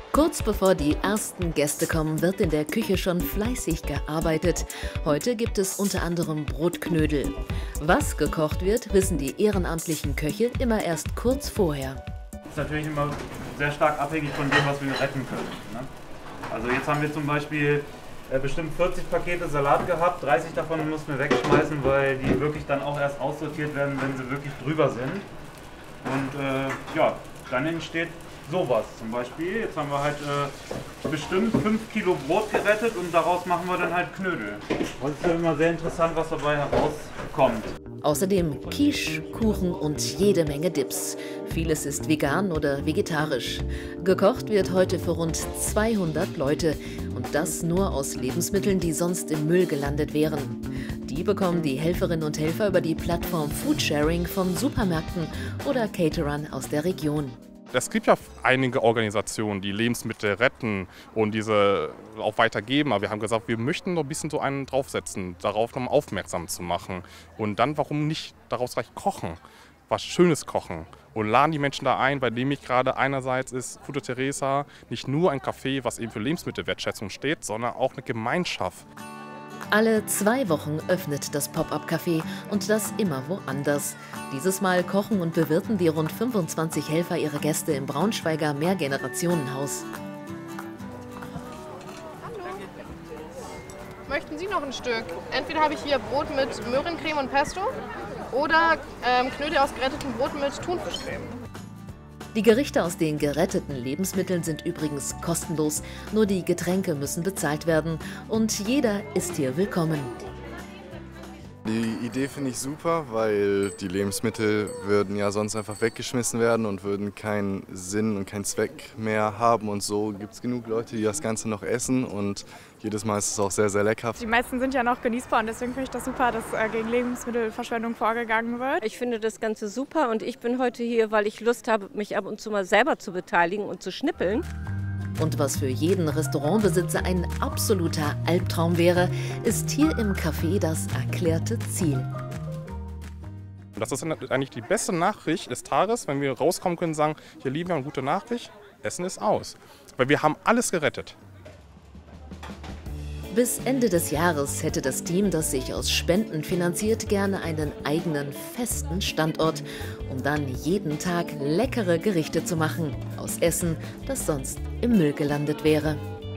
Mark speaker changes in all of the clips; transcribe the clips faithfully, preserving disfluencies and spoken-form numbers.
Speaker 1: Kurz bevor die ersten Gäste kommen, wird in der Küche schon fleißig gearbeitet. Heute gibt es unter anderem Brotknödel. Was gekocht wird, wissen die ehrenamtlichen Köche immer erst kurz vorher.
Speaker 2: Das ist natürlich immer sehr stark abhängig von dem, was wir retten können. Ne? Also jetzt haben wir zum Beispiel äh, bestimmt vierzig Pakete Salat gehabt, dreißig davon mussten wir wegschmeißen, weil die wirklich dann auch erst aussortiert werden, wenn sie wirklich drüber sind. Und äh, ja, dann entsteht sowas zum Beispiel. Jetzt haben wir halt äh, bestimmt fünf Kilo Brot gerettet und daraus machen wir dann halt Knödel. Das ist ja immer sehr interessant, was dabei herauskommt.
Speaker 1: Außerdem Quiche, Kuchen und jede Menge Dips. Vieles ist vegan oder vegetarisch. Gekocht wird heute für rund zweihundert Leute und das nur aus Lebensmitteln, die sonst im Müll gelandet wären. Die bekommen die Helferinnen und Helfer über die Plattform Foodsharing von Supermärkten oder Caterern aus der Region.
Speaker 3: Es gibt ja einige Organisationen, die Lebensmittel retten und diese auch weitergeben. Aber wir haben gesagt, wir möchten noch ein bisschen so einen draufsetzen, darauf nochmal aufmerksam zu machen. Und dann, warum nicht daraus gleich kochen, was Schönes kochen. Und laden die Menschen da ein, bei dem ich gerade einerseits ist Food Teresa nicht nur ein Café, was eben für Lebensmittelwertschätzung steht, sondern auch eine Gemeinschaft.
Speaker 1: Alle zwei Wochen öffnet das Pop-up-Café und das immer woanders. Dieses Mal kochen und bewirten die rund fünfundzwanzig Helfer ihre Gäste im Braunschweiger Mehrgenerationenhaus.
Speaker 4: Hallo. Möchten Sie noch ein Stück? Entweder habe ich hier Brot mit Möhrencreme und Pesto oder ähm, Knödel aus gerettetem Brot mit Thunfischcreme.
Speaker 1: Die Gerichte aus den geretteten Lebensmitteln sind übrigens kostenlos, nur die Getränke müssen bezahlt werden und jeder ist hier willkommen.
Speaker 5: Die Idee finde ich super, weil die Lebensmittel würden ja sonst einfach weggeschmissen werden und würden keinen Sinn und keinen Zweck mehr haben. Und so gibt es genug Leute, die das Ganze noch essen und jedes Mal ist es auch sehr, sehr lecker.
Speaker 6: Die meisten sind ja noch genießbar und deswegen finde ich das super, dass gegen Lebensmittelverschwendung vorgegangen wird.
Speaker 7: Ich finde das Ganze super und ich bin heute hier, weil ich Lust habe, mich ab und zu mal selber zu beteiligen und zu schnippeln.
Speaker 1: Und was für jeden Restaurantbesitzer ein absoluter Albtraum wäre, ist hier im Café das erklärte Ziel.
Speaker 3: Das ist eigentlich die beste Nachricht des Tages, wenn wir rauskommen können und sagen, hier lieben wir eine gute Nachricht, Essen ist aus. Weil wir haben alles gerettet.
Speaker 1: Bis Ende des Jahres hätte das Team, das sich aus Spenden finanziert, gerne einen eigenen festen Standort, um dann jeden Tag leckere Gerichte zu machen aus Essen, das sonst im Müll gelandet wäre.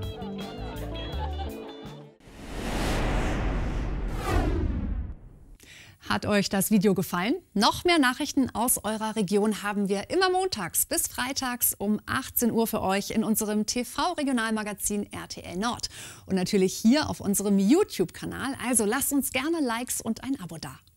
Speaker 8: Hat euch das Video gefallen? Noch mehr Nachrichten aus eurer Region haben wir immer montags bis freitags um achtzehn Uhr für euch in unserem T V-Regionalmagazin R T L Nord. Und natürlich hier auf unserem YouTube-Kanal. Also lasst uns gerne Likes und ein Abo da.